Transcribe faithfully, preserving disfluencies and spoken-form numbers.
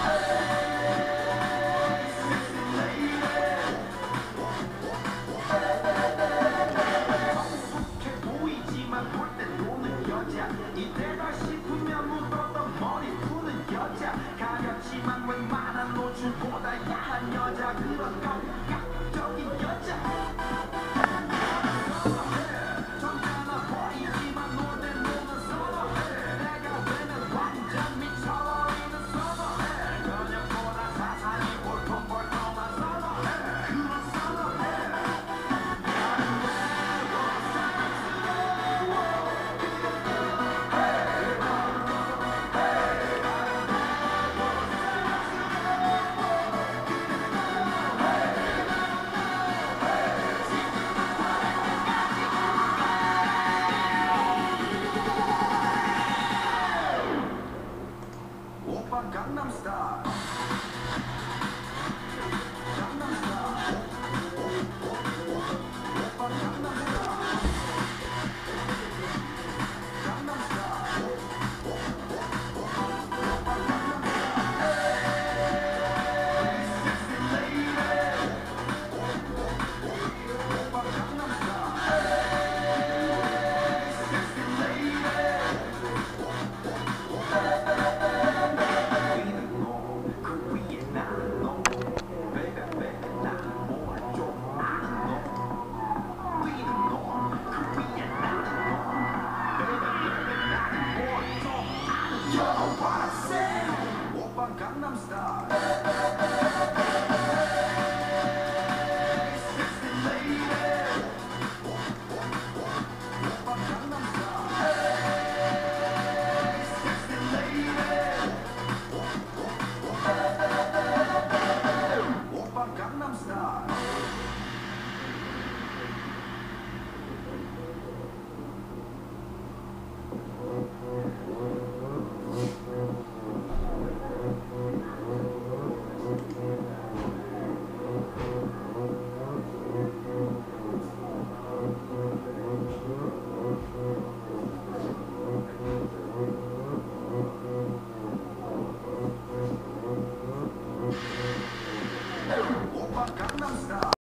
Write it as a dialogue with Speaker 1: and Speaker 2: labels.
Speaker 1: 이때다 싶으면 묻었던 머리 푸는 여자 가렸지만 웬만한 노출보다 야한 여자 그런 감각적인 여자 점잖아 보이지만 놀때 노는 선어해 내가 되는 완전 미쳐버리는 선어해 저녁보다 사상이 볼통볼통한 선어해 그런 선어해 오빤 강남스타일 강남스타일 오빤 강남스타일 강남스타일 오빤 강남스타일 섹시 레이디 오빤 강남스타일 섹시 레이디 오빤 강남스타일 섹시 레이디 오빤 강남스타일 섹시 레이디 오빤 강남스타일 오빤 강남스타일